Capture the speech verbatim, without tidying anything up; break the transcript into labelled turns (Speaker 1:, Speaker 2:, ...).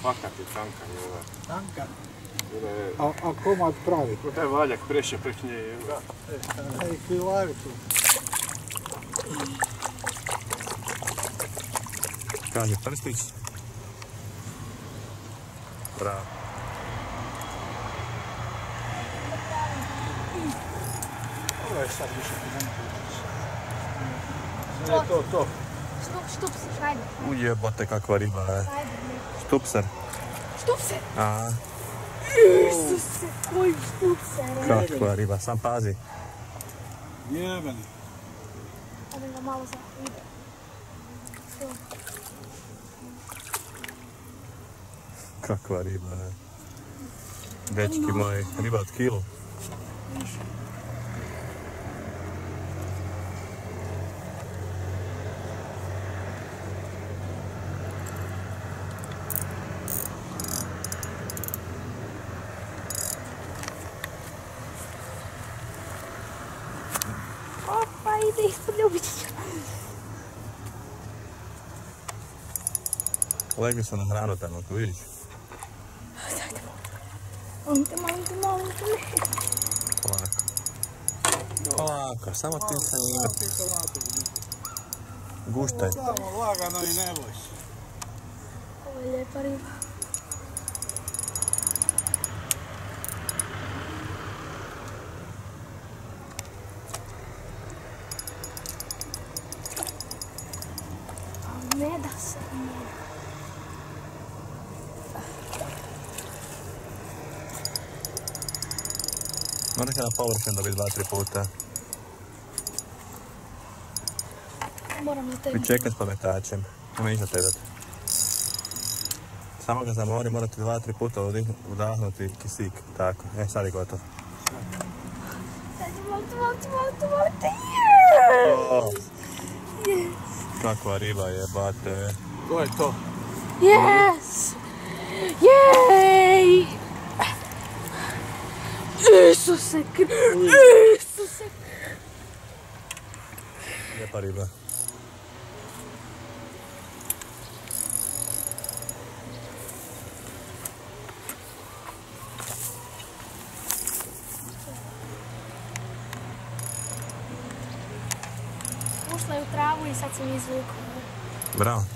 Speaker 1: Fakat je tanka njela.
Speaker 2: Tanka?
Speaker 1: Je...
Speaker 2: A, a komad pravi?
Speaker 1: To je valjak preše prek nje.
Speaker 2: Da. E, i krilavicu.
Speaker 1: Kaže prstić. Bravo.
Speaker 2: Ovo je sad više ti ne je to, to.
Speaker 3: Štupser, hajde.
Speaker 1: Ujebote kakva riba je. Štupser.
Speaker 3: Štupser?
Speaker 1: A.
Speaker 3: Isuse, koji štupser.
Speaker 1: Kakva riba, sam pazi.
Speaker 2: Jebeni.
Speaker 3: Da ga malo za ide.
Speaker 1: Kakva riba je. Dečki moji, riba od kilo.
Speaker 3: Opa, ide ispod ljubičića.
Speaker 1: Legli su na hranu tamo, ako vidiš.
Speaker 3: Molim te, molim te, molim te, ne.
Speaker 1: Polako. Polako, samo ti sa njima. Guštaj.
Speaker 2: Samo lagano i ne boj se.
Speaker 3: Ovo je lijepa riba. Ne da se, ne da.
Speaker 1: Moraš na površinu dobiti dva, tri puta.
Speaker 3: Moram na tebi.
Speaker 1: Pričekaj s pametačem. Nema ništa tebati. Samo ga zamori, morate dva, tri puta udahnuti kisik. Tako, e sad je gotovo.
Speaker 3: Molim te, molim te, molim te, molim te.
Speaker 1: Kakva riba je, bate.
Speaker 2: To je to.
Speaker 3: Yes! Jej! Isuse, Isuse.
Speaker 1: Lijepa riba.
Speaker 3: Ušla je u travu i sad sam izvukla.
Speaker 1: Bravo.